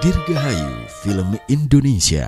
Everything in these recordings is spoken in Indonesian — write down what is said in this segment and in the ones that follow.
Dirgahayu Film Indonesia.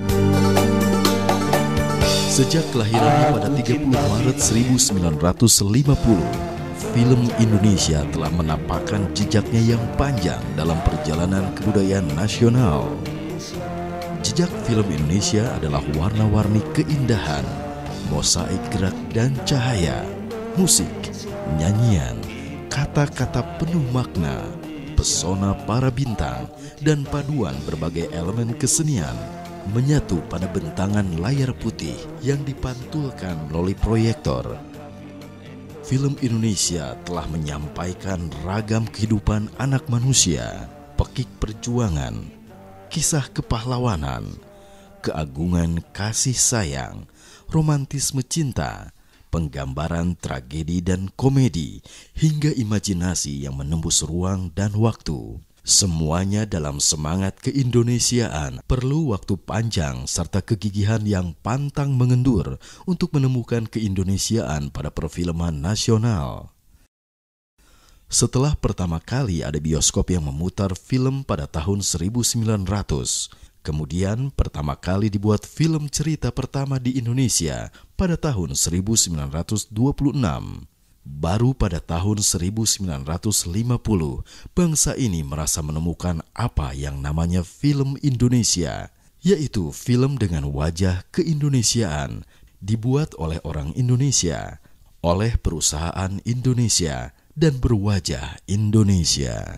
Sejak kelahirannya pada 30 Maret 1950, film Indonesia telah menampakkan jejaknya yang panjang dalam perjalanan kebudayaan nasional. Jejak film Indonesia adalah warna-warni keindahan, mosaik gerak dan cahaya, musik, nyanyian, kata-kata penuh makna, pesona para bintang, dan paduan berbagai elemen kesenian menyatu pada bentangan layar putih yang dipantulkan melalui proyektor. Film Indonesia telah menyampaikan ragam kehidupan anak manusia, pekik perjuangan, kisah kepahlawanan, keagungan kasih sayang, romantisme cinta, penggambaran tragedi dan komedi, hingga imajinasi yang menembus ruang dan waktu. Semuanya dalam semangat keindonesiaan perlu waktu panjang serta kegigihan yang pantang mengendur untuk menemukan keindonesiaan pada perfilman nasional. Setelah pertama kali ada bioskop yang memutar film pada tahun 1900, kemudian pertama kali dibuat film cerita pertama di Indonesia pada tahun 1926. Baru pada tahun 1950, bangsa ini merasa menemukan apa yang namanya film Indonesia, yaitu film dengan wajah keindonesiaan, dibuat oleh orang Indonesia, oleh perusahaan Indonesia, dan berwajah Indonesia.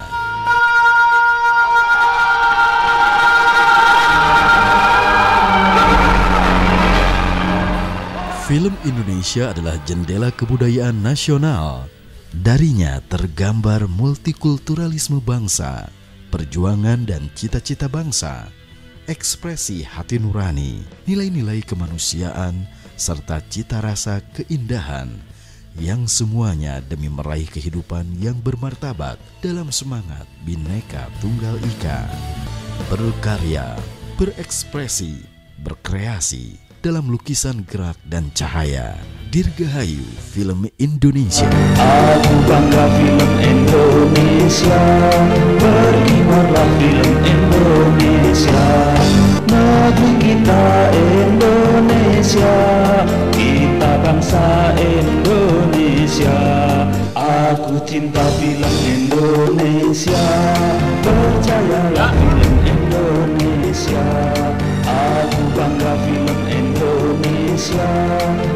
Film Indonesia adalah jendela kebudayaan nasional. Darinya tergambar multikulturalisme bangsa, perjuangan dan cita-cita bangsa, ekspresi hati nurani, nilai-nilai kemanusiaan, serta cita rasa keindahan, yang semuanya demi meraih kehidupan yang bermartabat dalam semangat Bhinneka Tunggal Ika. Berkarya, berekspresi, berkreasi dalam lukisan gerak dan cahaya. Dirgahayu Film Indonesia. Aku bangga film Indonesia, berkibarlah film Indonesia. Negeri kita Indonesia, kita bangsa Indonesia. Aku cinta film Indonesia, percayalah film Indonesia. Aku bangga film Indonesia,